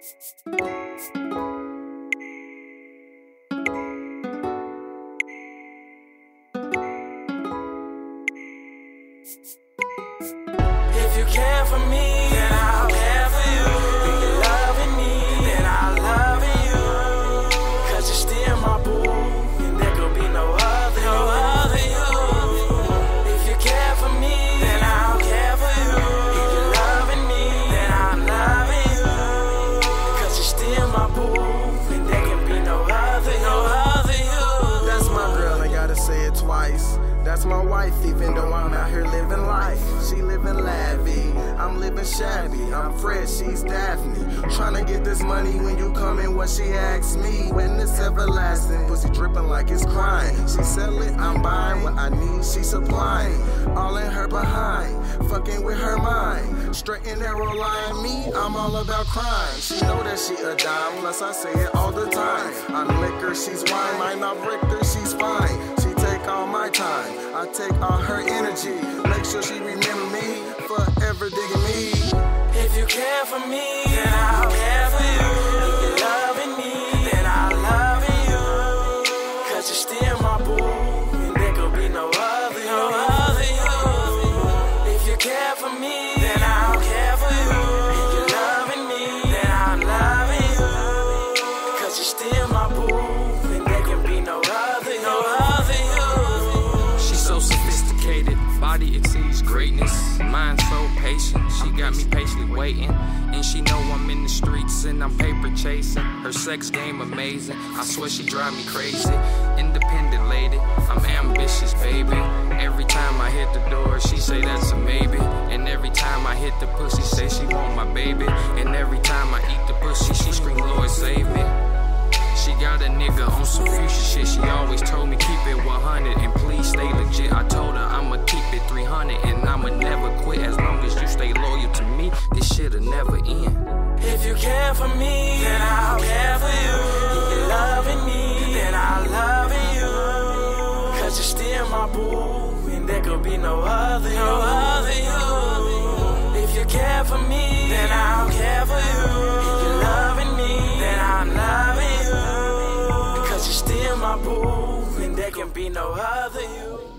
If you care for me, then I'll care for you. If you're loving me, then I'll love you. Cause you're still my boo, and there could be no other you. If you care for me, then I'll care for you. If you're loving me, then I'll love you. Cause you're still my boo, and there can be no other you. That's my girl, I gotta say it twice. That's my wife, even though I'm out here living life. She living lavish, I'm living shabby. I'm Fred, she's Daphne. Tryna get this money when you come in, what she asks me. When it's everlasting, pussy dripping like it's crying. She sell it, I'm buying what I need, she supplying. All in her behind, fucking with her mind. Straight and narrow line, me, I'm all about crime. She know that she a dime, plus I say it all the time. I'm liquor, she's wine, might not break her, she's fine. All my time, I take all her energy. Make sure she remember me, forever digging me. If you care for me, then I'll care for you. If you're loving me, then I'll love you. Cause you're still my boo, and there could be no other you. If you care for me, then I'll care for you. If you're loving me, then I'll love you. Cause you're still my boo, and there can be no other you. Body exceeds greatness, mind so patient. She got me patiently waiting, and she know I'm in the streets and I'm paper chasing. Her sex game amazing, I swear she drive me crazy. Independent lady, I'm ambitious, baby. Every time I hit the door, she say that's a maybe. And every time I hit the pussy, say she want my baby. And every time I eat the pussy, she scream, Lord save me. She got a nigga on some future shit. She always told me keep it 100 and please stay legit. I told her I'ma keep it 300 and I'ma never quit. As long as you stay loyal to me, this shit'll never end. If you care for me, then I'll care for you. If you're loving me, then I'll love you. Cause you're still my boo, and there could be no other you. If you care for me, then I'll care for you. If you're loving me, then I'll love you. Cause you're still my boo, and there can be no other you.